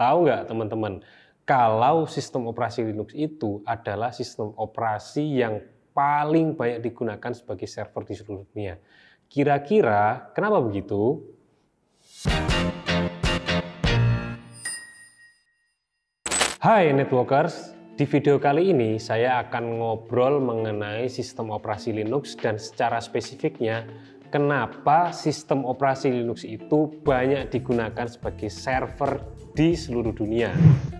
Tahu nggak teman-teman, kalau sistem operasi Linux itu adalah sistem operasi yang paling banyak digunakan sebagai server di seluruh dunia. Kira-kira kenapa begitu? Hai Networkers, di video kali ini saya akan ngobrol mengenai sistem operasi Linux dan secara spesifiknya kenapa sistem operasi Linux itu banyak digunakan sebagai server di seluruh dunia.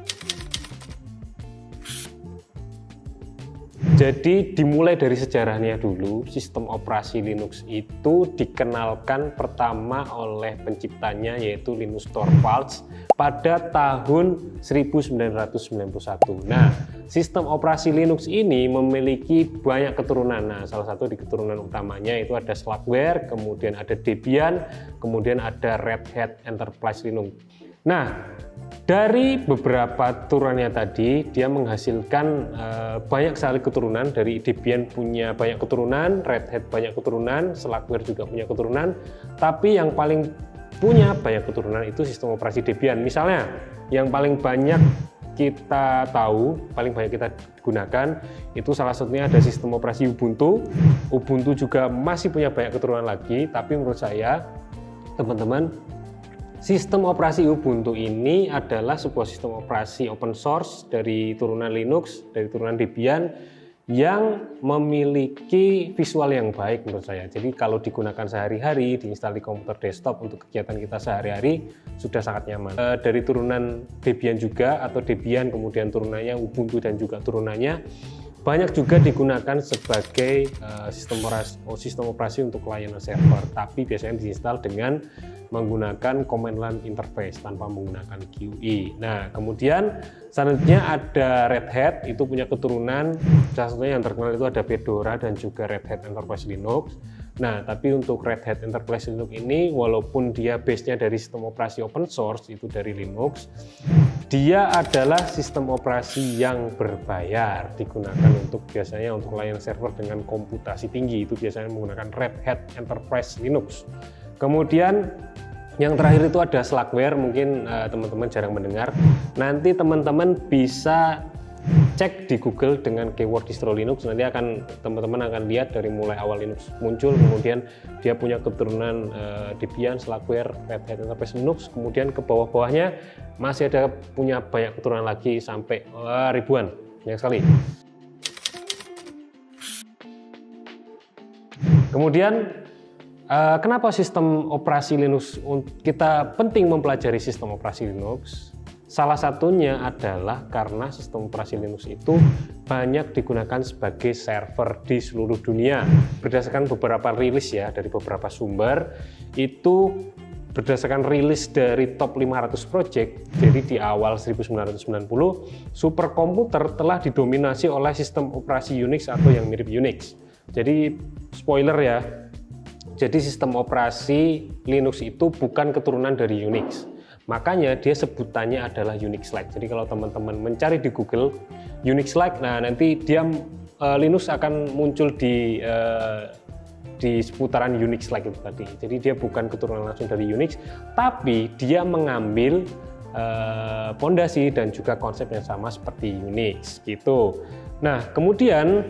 Jadi dimulai dari sejarahnya dulu, sistem operasi Linux itu dikenalkan pertama oleh penciptanya yaitu Linus Torvalds pada tahun 1991. Nah, sistem operasi Linux ini memiliki banyak keturunan. Nah, salah satu di keturunan utamanya itu ada Slackware, kemudian ada Debian, kemudian ada Red Hat Enterprise Linux. Nah, dari beberapa turunannya tadi, dia menghasilkan banyak sekali keturunan. Dari Debian punya banyak keturunan, Red Hat banyak keturunan, Slackware juga punya keturunan. Tapi yang paling punya banyak keturunan itu sistem operasi Debian. Misalnya, yang paling banyak kita tahu, paling banyak kita gunakan, itu salah satunya ada sistem operasi Ubuntu. Ubuntu juga masih punya banyak keturunan lagi, tapi menurut saya, teman-teman, sistem operasi Ubuntu ini adalah sebuah sistem operasi open source dari turunan Linux, dari turunan Debian yang memiliki visual yang baik menurut saya. Jadi kalau digunakan sehari-hari, diinstal di komputer desktop untuk kegiatan kita sehari-hari sudah sangat nyaman. Dari turunan Debian juga atau Debian kemudian turunannya Ubuntu dan juga turunannya banyak juga digunakan sebagai sistem operasi untuk layanan server, tapi biasanya diinstal dengan menggunakan command line interface tanpa menggunakan GUI. Nah, kemudian selanjutnya ada Red Hat, itu punya keturunan, salah satunya yang terkenal itu ada Fedora dan juga Red Hat Enterprise Linux. Nah, tapi untuk Red Hat Enterprise Linux ini, walaupun dia base-nya dari sistem operasi open source, itu dari Linux, dia adalah sistem operasi yang berbayar, digunakan untuk biasanya untuk layanan server dengan komputasi tinggi, itu biasanya menggunakan Red Hat Enterprise Linux. Kemudian yang terakhir itu ada Slackware, mungkin teman-teman jarang mendengar. Nanti teman-teman bisa cek di Google dengan keyword distro Linux, nanti teman-teman akan lihat dari mulai awal Linux muncul, kemudian dia punya keturunan Debian, Slackware, Red Hat Enterprise Linux, kemudian ke bawah-bawahnya masih ada punya banyak keturunan lagi sampai ribuan, banyak sekali. Kemudian kenapa sistem operasi Linux, kita penting mempelajari sistem operasi Linux? Salah satunya adalah karena sistem operasi Linux itu banyak digunakan sebagai server di seluruh dunia. Berdasarkan beberapa rilis ya, dari beberapa sumber, itu berdasarkan rilis dari top 500 project, jadi di awal 1990, superkomputer telah didominasi oleh sistem operasi Unix atau yang mirip Unix. Jadi, spoiler ya, jadi sistem operasi Linux itu bukan keturunan dari Unix. Makanya dia sebutannya adalah Unix-like. Jadi kalau teman-teman mencari di Google Unix-like, nah nanti dia Linux akan muncul di seputaran Unix-like itu tadi. Jadi dia bukan keturunan langsung dari Unix, tapi dia mengambil pondasi dan juga konsep yang sama seperti Unix gitu. Nah kemudian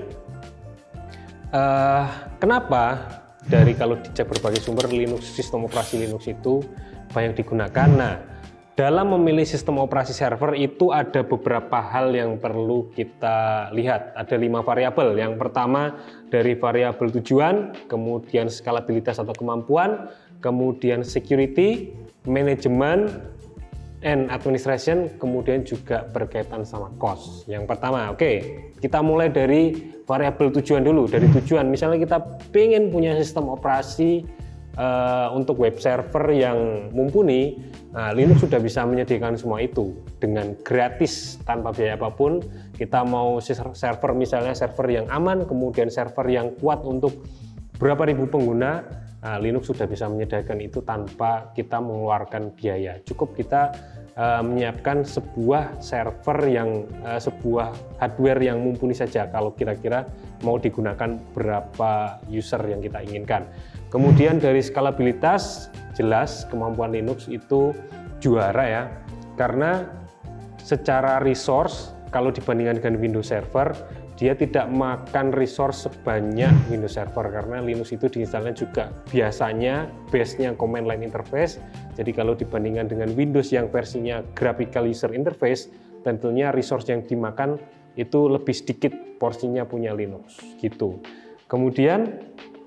kenapa dari kalau dicek berbagai sumber Linux, sistem operasi Linux itu banyak digunakan? Nah, dalam memilih sistem operasi server itu ada beberapa hal yang perlu kita lihat. Ada 5 variabel. Yang pertama dari variabel tujuan, kemudian skalabilitas atau kemampuan, kemudian security, manajemen, and administration, kemudian juga berkaitan sama cost. Yang pertama, oke, kita mulai dari variabel tujuan dulu. Dari tujuan, misalnya kita pengen punya sistem operasi untuk web server yang mumpuni, nah, Linux sudah bisa menyediakan semua itu dengan gratis tanpa biaya apapun. Kita mau server misalnya server yang aman, kemudian server yang kuat untuk berapa ribu pengguna, nah, Linux sudah bisa menyediakan itu tanpa kita mengeluarkan biaya. Cukup kita menyiapkan sebuah server yang sebuah hardware yang mumpuni saja kalau kira-kira mau digunakan berapa user yang kita inginkan. Kemudian dari skalabilitas, jelas kemampuan Linux itu juara ya. karena secara resource kalau dibandingkan dengan Windows Server, dia tidak makan resource sebanyak Windows Server karena Linux itu diinstalnya juga biasanya base-nya command line interface. Jadi kalau dibandingkan dengan Windows yang versinya graphical user interface, tentunya resource yang dimakan itu lebih sedikit porsinya punya Linux gitu. Kemudian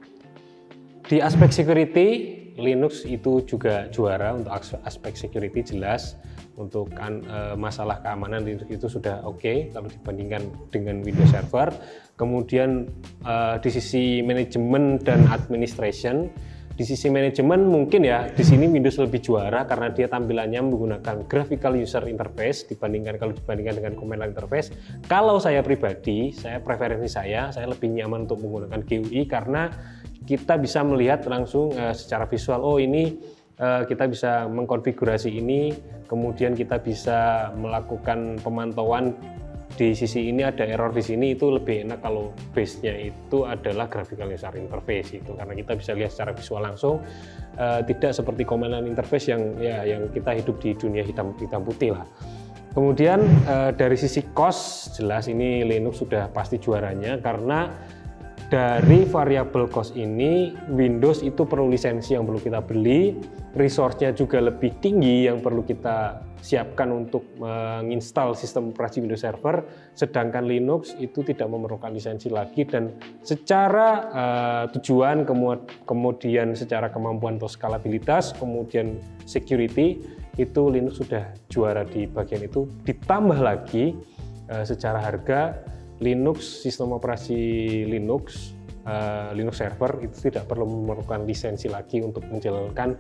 di aspek security, Linux itu juga juara untuk aspek security jelas. Untuk masalah keamanan Linux itu sudah oke kalau dibandingkan dengan Windows Server. Kemudian di sisi manajemen dan administration, di sisi manajemen mungkin ya di sini Windows lebih juara karena dia tampilannya menggunakan graphical user interface dibandingkan dengan command line interface. Kalau saya pribadi, preferensi saya lebih nyaman untuk menggunakan GUI karena kita bisa melihat langsung secara visual, oh ini kita bisa mengkonfigurasi ini, kemudian kita bisa melakukan pemantauan di sisi ini ada error di sini. Itu lebih enak kalau base-nya itu adalah graphical user interface itu karena kita bisa lihat secara visual langsung, tidak seperti command line interface yang kita hidup di dunia hitam putih lah. Kemudian dari sisi cost jelas ini Linux sudah pasti juaranya karena dari variabel cost ini Windows itu perlu lisensi yang perlu kita beli, resource-nya juga lebih tinggi yang perlu kita siapkan untuk menginstal sistem operasi Windows Server, sedangkan Linux itu tidak memerlukan lisensi lagi dan secara tujuan kemudian secara kemampuan atau skalabilitas, kemudian security itu Linux sudah juara di bagian itu. Ditambah lagi secara harga Linux, sistem operasi Linux Server itu tidak perlu memerlukan lisensi lagi untuk menjalankan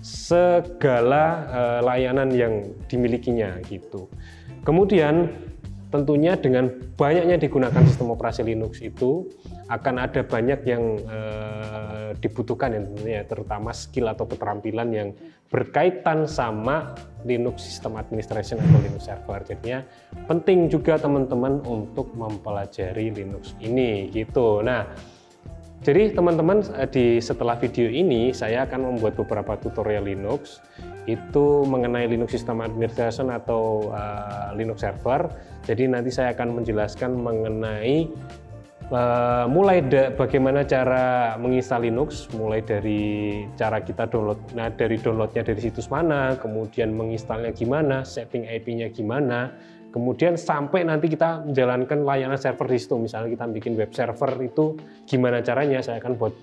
segala layanan yang dimilikinya gitu. Kemudian tentunya dengan banyaknya digunakan sistem operasi Linux itu akan ada banyak yang dibutuhkan ya tentunya, terutama skill atau keterampilan yang berkaitan sama Linux System Administration atau Linux Server. Jadinya penting juga teman-teman untuk mempelajari Linux ini gitu. Nah, jadi teman-teman setelah video ini saya akan membuat beberapa tutorial Linux itu mengenai Linux System Administration atau Linux Server. Jadi nanti saya akan menjelaskan mengenai mulai bagaimana cara menginstal Linux, mulai dari cara kita download, dari downloadnya dari situs mana, kemudian menginstalnya gimana, setting IP-nya gimana, kemudian sampai nanti kita menjalankan layanan server di situ. Misalnya kita bikin web server itu gimana caranya, saya akan buat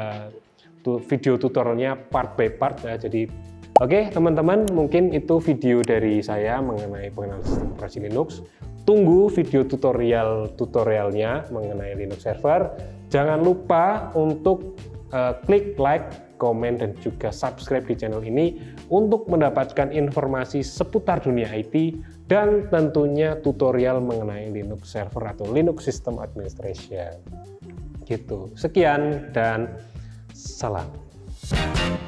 video tutorialnya part by part ya. Jadi oke teman-teman, mungkin itu video dari saya mengenai pengenalan sistem operasi Linux. Tunggu video tutorialnya mengenai Linux Server. Jangan lupa untuk klik like, komen, dan juga subscribe di channel ini untuk mendapatkan informasi seputar dunia IT dan tentunya tutorial mengenai Linux Server atau Linux System Administration. Gitu. Sekian dan salam.